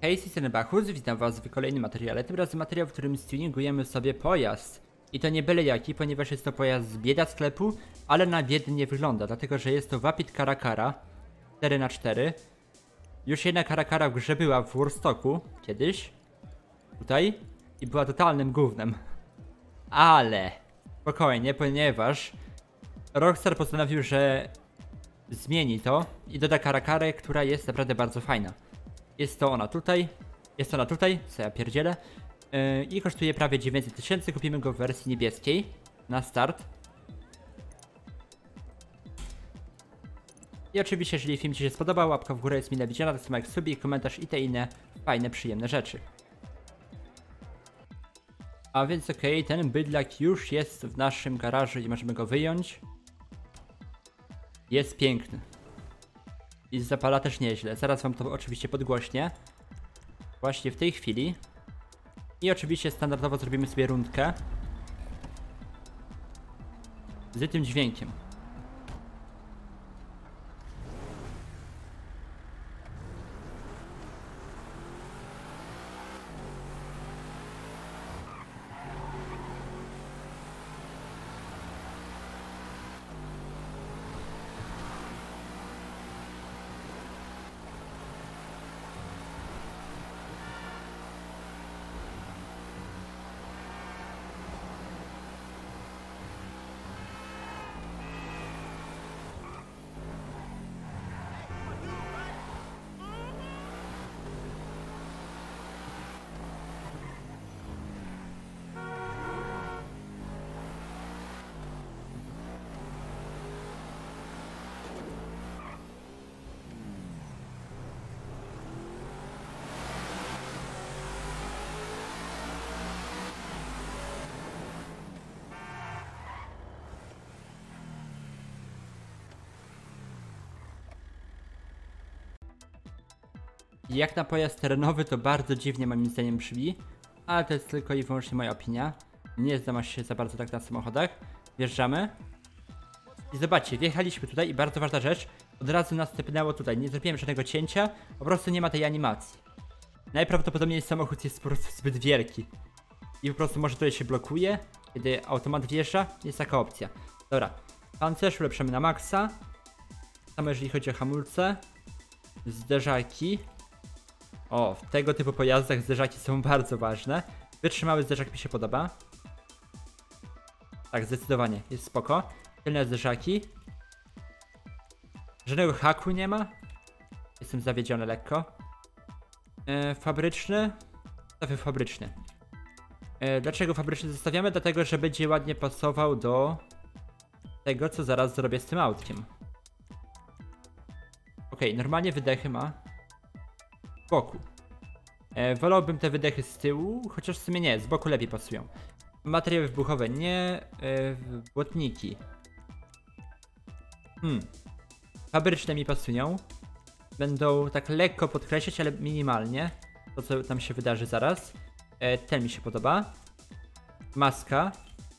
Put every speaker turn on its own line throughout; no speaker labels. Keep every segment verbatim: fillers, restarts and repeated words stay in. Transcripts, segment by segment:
Hej, jestem Bachus, witam was w kolejnym materiale, tym razem materiał, w którym tuningujemy sobie pojazd. I to nie byle jaki, ponieważ jest to pojazd z bieda sklepu, ale na biedny nie wygląda, dlatego że jest to Vapid Caracara cztery na cztery. Już jedna Caracara w grze była w Warstocku kiedyś, tutaj, i była totalnym gównem. Ale spokojnie, ponieważ Rockstar postanowił, że zmieni to i doda Caracarę, która jest naprawdę bardzo fajna. Jest to ona tutaj, jest ona tutaj, co ja pierdzielę, yy, i kosztuje prawie dziewięćset tysięcy. Kupimy go w wersji niebieskiej na start. I oczywiście, jeżeli film ci się spodobał, łapka w górę jest mile widziana, tak samo jak subik, komentarz i te inne fajne, przyjemne rzeczy. A więc okej, okay, ten bydlak już jest w naszym garażu i możemy go wyjąć. Jest piękny. I zapala też nieźle. Zaraz wam to oczywiście podgłośnię. Właśnie w tej chwili. I oczywiście standardowo zrobimy sobie rundkę z tym dźwiękiem. Jak na pojazd terenowy to bardzo dziwnie moim zdaniem brzmi, ale to jest tylko i wyłącznie moja opinia. Nie znam się za bardzo tak na samochodach. Wjeżdżamy. I zobaczcie, wjechaliśmy tutaj i bardzo ważna rzecz, od razu nas tepnęło tutaj. Nie zrobiłem żadnego cięcia, po prostu nie ma tej animacji. Najprawdopodobniej samochód jest po prostu zbyt wielki. I po prostu może tutaj się blokuje, kiedy automat wjeżdża. Jest taka opcja. Dobra, pancerz ulepszymy na maksa. Samo jeżeli chodzi o hamulce. Zderzaki. O, w tego typu pojazdach zderzaki są bardzo ważne. Wytrzymały zderzak mi się podoba. Tak, zdecydowanie, jest spoko. Tylne zderzaki. Żadnego haku nie ma. Jestem zawiedziony lekko. E, fabryczny. Zostawię fabryczny. E, dlaczego fabryczny zostawiamy? Dlatego, że będzie ładnie pasował do tego, co zaraz zrobię z tym autkiem. Ok, normalnie wydechy ma z boku. E, wolałbym te wydechy z tyłu, chociaż w sumie nie, z boku lepiej pasują. Materiały wybuchowe nie, e, błotniki. Hmm. Fabryczne mi pasują. Będą tak lekko podkreślać, ale minimalnie. To, co tam się wydarzy zaraz. E, ten mi się podoba. Maska.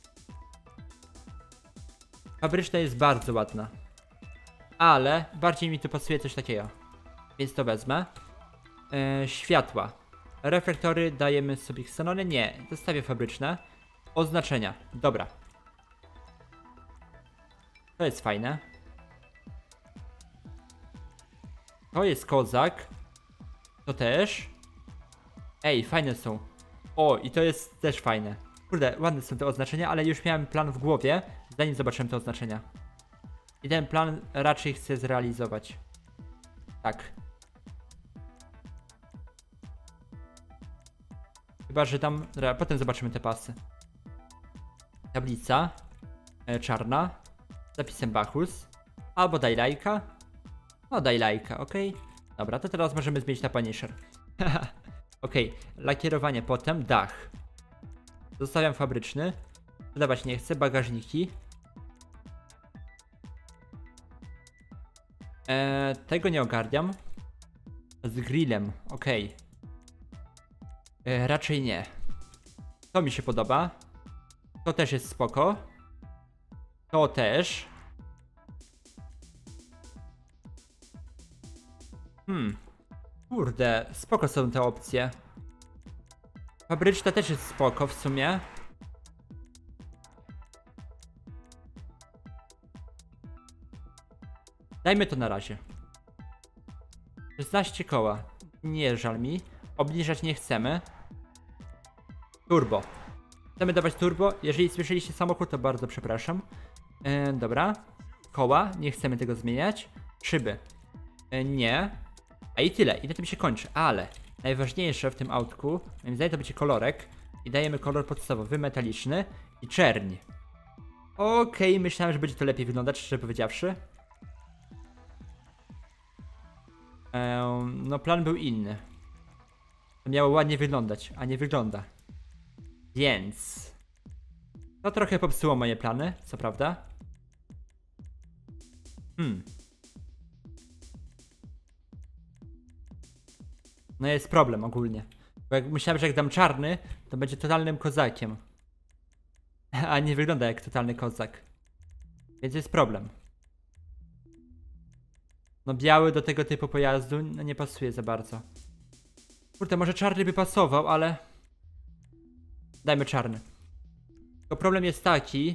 Fabryczna jest bardzo ładna. Ale bardziej mi tu pasuje coś takiego. Więc to wezmę. E, światła. Reflektory dajemy sobie ksenony? Nie, zostawię fabryczne. Oznaczenia. Dobra. To jest fajne. To jest kozak. To też. Ej, fajne są. O, i to jest też fajne. Kurde, ładne są te oznaczenia, ale już miałem plan w głowie, zanim zobaczyłem te oznaczenia. I ten plan raczej chcę zrealizować. Tak. Chyba, że tam... Potem zobaczymy te pasy. Tablica. E, czarna. Z zapisem Bachus. Albo daj lajka. No daj lajka, ok. Dobra, to teraz możemy zmienić na Punisher. Ok, lakierowanie potem. Dach. Zostawiam fabryczny. Dodawać nie chcę. Bagażniki. Eee, tego nie ogarniam. Z grillem, ok. Eee, raczej nie. To mi się podoba. To też jest spoko. To też. Hmm. Kurde, spoko są te opcje. Fabryczna też jest spoko w sumie. Dajmy to na razie. szesnaście koła. Nie żal mi. Obniżać nie chcemy. Turbo. Chcemy dawać turbo. Jeżeli słyszeliście samochód, to bardzo przepraszam. Yy, dobra. Koła. Nie chcemy tego zmieniać. Szyby. Yy, nie. A i tyle. I na tym się kończy. Ale najważniejsze w tym autku, moim zdaniem, to będzie kolorek. I dajemy kolor podstawowy, metaliczny i czerń. Okej, okay, myślałem, że będzie to lepiej wyglądać, szczerze powiedziawszy. Um, no plan był inny. To miało ładnie wyglądać, a nie wygląda. Więc to trochę popsuło moje plany, co prawda. Hmm. No jest problem ogólnie. Bo jak myślałem, że jak dam czarny, to będzie totalnym kozakiem. A nie wygląda jak totalny kozak. Więc jest problem. No biały do tego typu pojazdu no nie pasuje za bardzo. Kurde, może czarny by pasował, ale... Dajmy czarny. Tylko problem jest taki,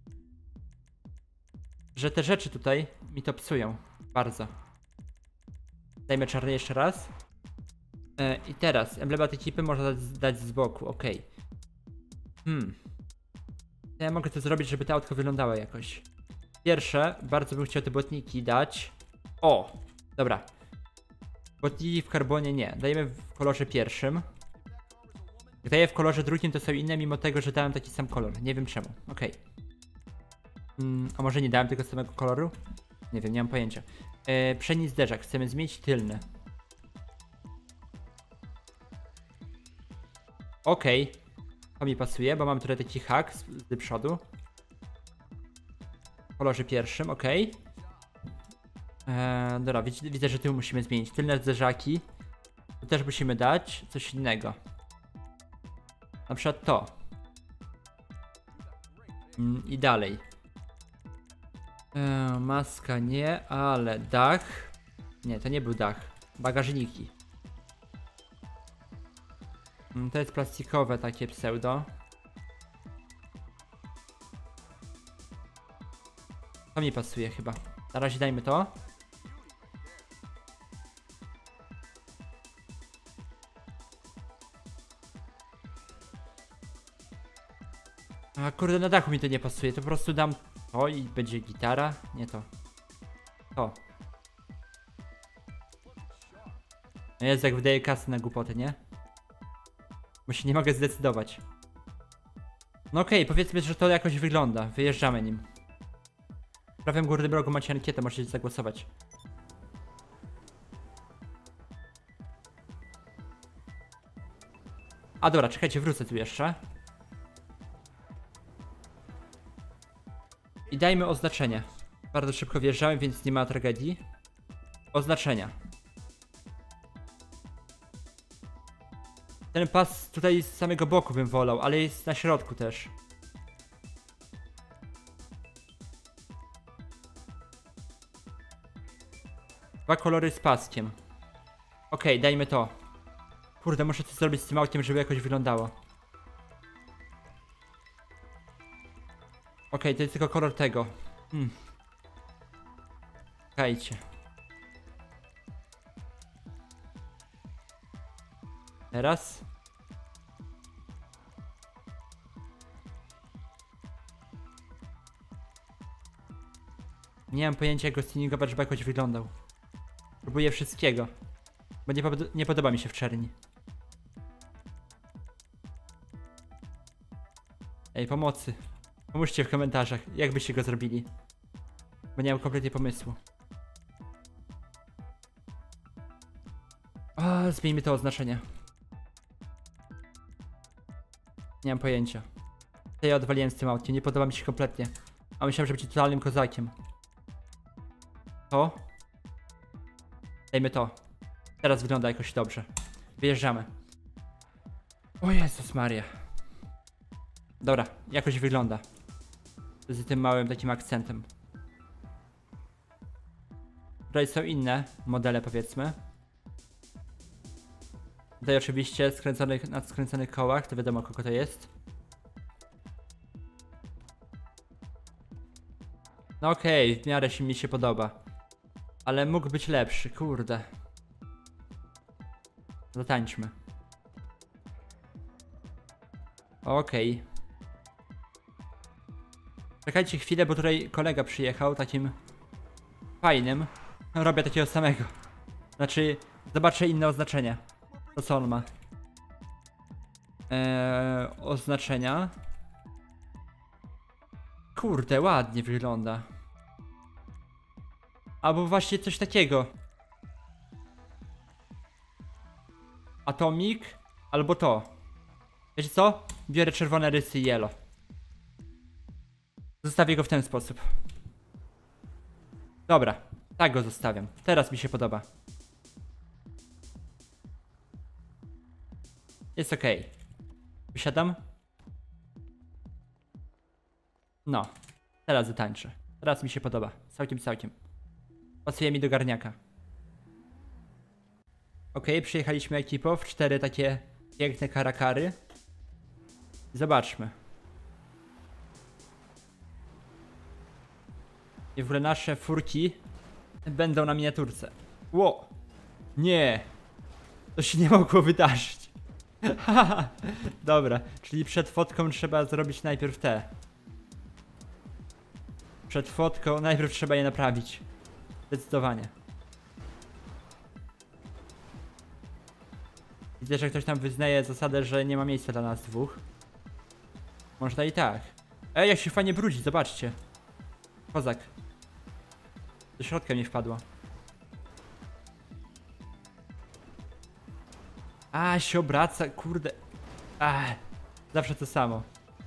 że te rzeczy tutaj mi to psują. Bardzo. Dajmy czarny jeszcze raz. E, I teraz emblemat ekipy można dać, dać z boku, ok. Hmm. Ja mogę to zrobić, żeby to autko wyglądało jakoś. Pierwsze, bardzo bym chciał te błotniki dać. O! Dobra. Błotniki w karbonie nie. Dajemy w kolorze pierwszym. Jak daję w kolorze drugim, to są inne, mimo tego, że dałem taki sam kolor. Nie wiem czemu. Ok. Hmm, a może nie dałem tego samego koloru? Nie wiem, nie mam pojęcia. E, przedni zderzak. Chcemy zmienić tylny. Okej. Okay. To mi pasuje, bo mam tutaj taki hak z, z przodu. W kolorze pierwszym, ok. Eee, dobra, widzę, widzę, że tył musimy zmienić. Tylne zderzaki. Tu też musimy dać coś innego. Na przykład to. Mm, I dalej. Eee, maska nie, ale dach. Nie, to nie był dach. Bagażniki. Mm, to jest plastikowe takie pseudo. To mi pasuje chyba. Na razie dajmy to. A kurde, na dachu mi to nie pasuje. To po prostu dam to i będzie gitara. Nie to. To. No jest, jak wydaje kasy na głupoty, nie? Bo się nie mogę zdecydować. No okej, okay, powiedzmy, że to jakoś wygląda. Wyjeżdżamy nim. W prawym górnym rogu macie ankietę, możecie zagłosować. A dobra, czekajcie, wrócę tu jeszcze. I dajmy oznaczenie. Bardzo szybko wjeżdżałem, więc nie ma tragedii. Oznaczenia. Ten pas tutaj z samego boku bym wolał, ale jest na środku też. Dwa kolory z paskiem. Okej, okay, dajmy to. Kurde, muszę coś zrobić z tym autkiem, żeby jakoś wyglądało. Okej, okay, to jest tylko kolor tego. Hmm. Czekajcie. Teraz. Nie mam pojęcia, jak go stuningować, żeby jakoś wyglądał. Próbuję wszystkiego. Bo nie, pod nie podoba mi się w czerni. Ej, pomocy. Pomóżcie w komentarzach, jak byście go zrobili. Bo nie mam kompletnie pomysłu. O, zmieńmy to oznaczenie. Nie mam pojęcia. To ja odwaliłem z tym autkiem, nie podoba mi się kompletnie. A myślałem, że będzie totalnym kozakiem. To? Dajmy to. Teraz wygląda jakoś dobrze. Wyjeżdżamy. O Jezus Maria. Dobra, jakoś wygląda. Z tym małym takim akcentem. Tutaj są inne modele, powiedzmy. Tutaj oczywiście skręconych, na skręconych kołach, to wiadomo kogo to jest. No okej, okay, w miarę się mi się podoba. Ale mógł być lepszy, kurde. Zatańczmy. Okej. Okay. Czekajcie chwilę, bo tutaj kolega przyjechał, takim fajnym. Robię takiego samego. Znaczy, zobaczę inne oznaczenia. To co on ma? Eee, oznaczenia. Kurde, ładnie wygląda. Albo właśnie coś takiego. Atomic, albo to. Wiecie co? Biorę czerwone rysy i yellow. Zostawię go w ten sposób. Dobra, tak go zostawiam. Teraz mi się podoba. Jest ok. Wysiadam. No, teraz zatańczę. Teraz mi się podoba. Całkiem, całkiem. Pasuje mi do garniaka. Ok, przyjechaliśmy ekipą w cztery takie piękne karakary. Zobaczmy. I w ogóle nasze furki będą na miniaturce. Ło! Nie! To się nie mogło wydarzyć. Dobra, czyli przed fotką trzeba zrobić najpierw te. Przed fotką najpierw trzeba je naprawić. Zdecydowanie. Widzę, że ktoś tam wyznaje zasadę, że nie ma miejsca dla nas dwóch. Można i tak. Ej, jak się fajnie brudzi, zobaczcie. Kozak. Do środka mi wpadła. A, się obraca, kurde. A, zawsze to samo.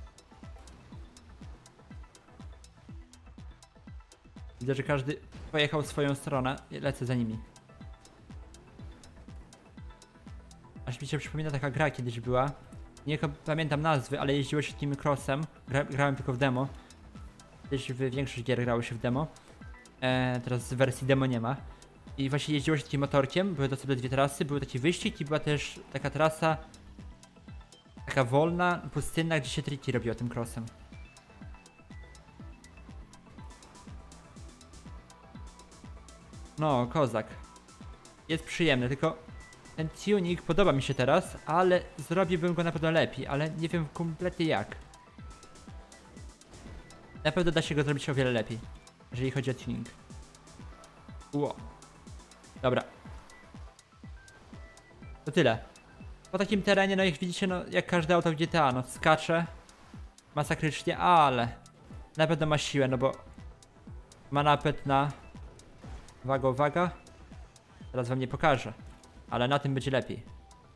Widzę, że każdy pojechał w swoją stronę. Lecę za nimi. Aż mi się przypomina taka gra kiedyś była. Nie pamiętam nazwy, ale jeździło się tym crossem. Gra, grałem tylko w demo. Kiedyś w większość gier grało się w demo. Eee, teraz w wersji demo nie ma. I właśnie jeździło się takim motorkiem. Były to sobie dwie trasy. Był taki wyścig i była też taka trasa taka wolna, pustynna, gdzie się triki robiło tym crossem. No, kozak. Jest przyjemny, tylko ten tuning podoba mi się teraz, ale zrobiłbym go na pewno lepiej, ale nie wiem kompletnie jak. Na pewno da się go zrobić o wiele lepiej, jeżeli chodzi o tuning. Ło. Dobra. To tyle. Po takim terenie, no jak widzicie, no jak każde auto w G T A, no skacze masakrycznie, ale na pewno ma siłę, no bo ma napęd na... Uwaga, uwaga. Teraz wam nie pokażę, ale na tym będzie lepiej.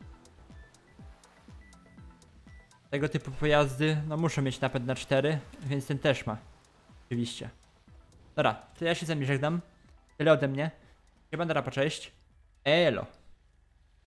Tego typu pojazdy, no muszą mieć napęd na cztery, więc ten też ma. Oczywiście. Dobra, to ja się z wami żegnam. Tyle ode mnie. Siema, rapa, cześć. Elo.